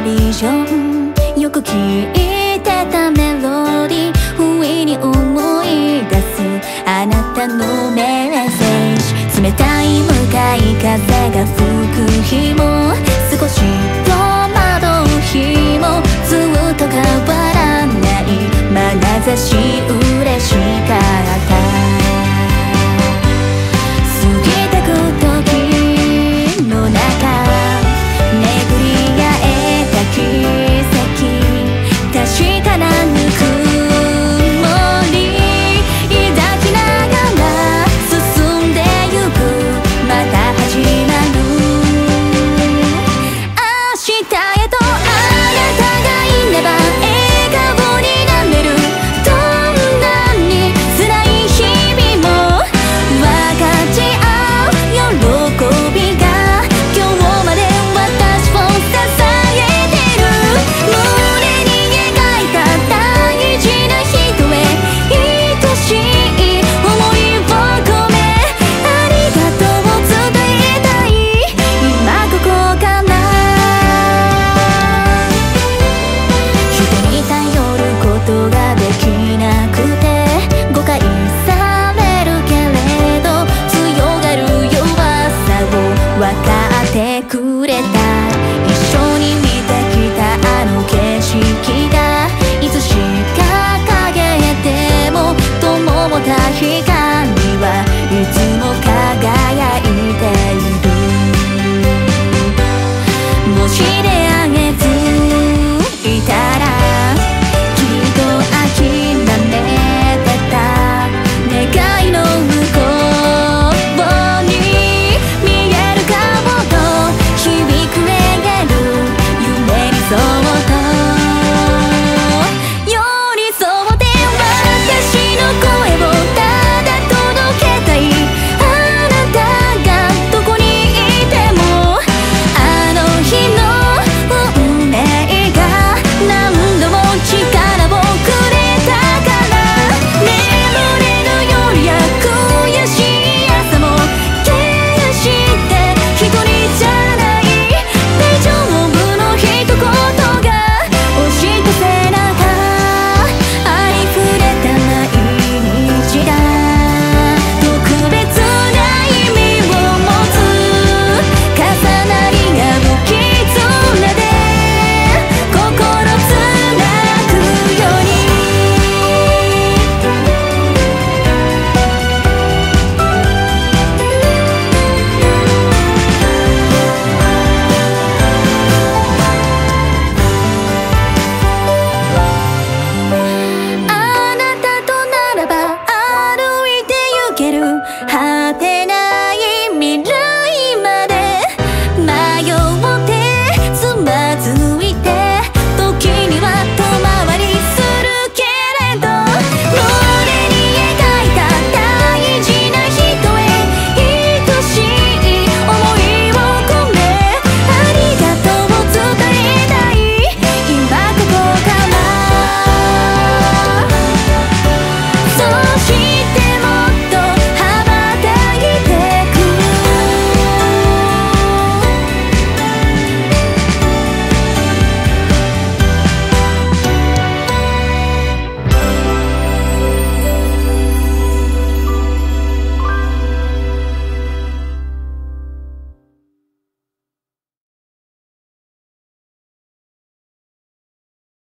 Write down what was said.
ビジョン、よく聞いてたメロディー、不意に思い出すあなたのメッセージ。冷たい向かい風が吹く日も、少し戸惑う日も、ずっと変わらない眼差し嬉しかった。過ぎてく時の中、巡り合えた奇跡、確かなぬくもり抱きながら進んでゆく、また始まる明日へと。あなたがいれば笑顔になれる、どんなに辛い日々も分かち合う喜びが、今日まで私を支えてる。胸に描いた大事な人へ愛しい想いを込め、ありがとうを伝えたい今ここから。人に頼ることができなくて誤解されるけれど、強がる弱さを分かってくれた。一緒に見てきたあの景色が、いつしか陰でも灯った光はいつも輝いている。もし出会えずいたら、きっと諦めてた願いの向こうに見えるかもと、響くエール、夢にそっと寄り添って私の声をただ届けたい。あなたがどこにいても、あの日の運命が何度も力をくれたから。眠れる夜や悔しい朝も決して一人じゃない、大丈夫の一言が押し寄せながら、ありふれた毎日が特別な意味を持つ。重なり合う絆で心つなぐように。あなたとならば歩いて行ける果てな